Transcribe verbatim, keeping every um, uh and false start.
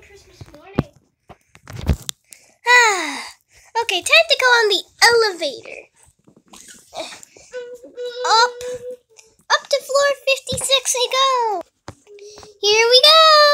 Christmas morning. Ah, okay, time to go on the elevator. Up, up to floor fifty-six we go. Here we go.